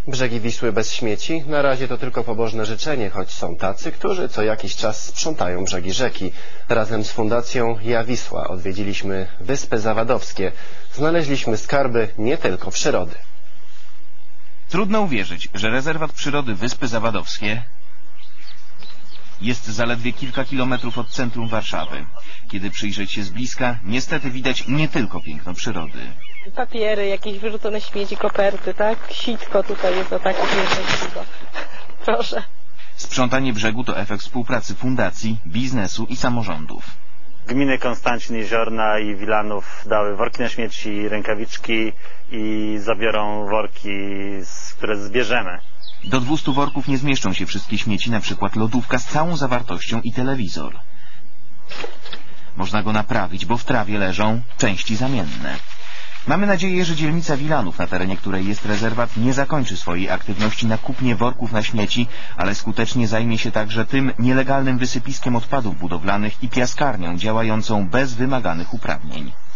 Brzegi Wisły bez śmieci? Na razie to tylko pobożne życzenie, choć są tacy, którzy co jakiś czas sprzątają brzegi rzeki. Razem z Fundacją Ja Wisła odwiedziliśmy Wyspy Zawadowskie. Znaleźliśmy skarby nie tylko przyrody. Trudno uwierzyć, że rezerwat przyrody Wyspy Zawadowskie jest zaledwie kilka kilometrów od centrum Warszawy. Kiedy przyjrzeć się z bliska, niestety widać nie tylko piękno przyrody. Papiery, jakieś wyrzucone śmieci, koperty, tak? Sitko tutaj jest o takie piękne. Proszę. Sprzątanie brzegu to efekt współpracy fundacji, biznesu i samorządów. Gminy Konstancin, Jeziorna i Wilanów dały worki na śmieci, rękawiczki i zabiorą worki, które zbierzemy. Do 200 worków nie zmieszczą się wszystkie śmieci, na przykład lodówka z całą zawartością i telewizor. Można go naprawić, bo w trawie leżą części zamienne. Mamy nadzieję, że dzielnica Wilanów, na terenie której jest rezerwat, nie zakończy swojej aktywności na kupnie worków na śmieci, ale skutecznie zajmie się także tym nielegalnym wysypiskiem odpadów budowlanych i piaskarnią działającą bez wymaganych uprawnień.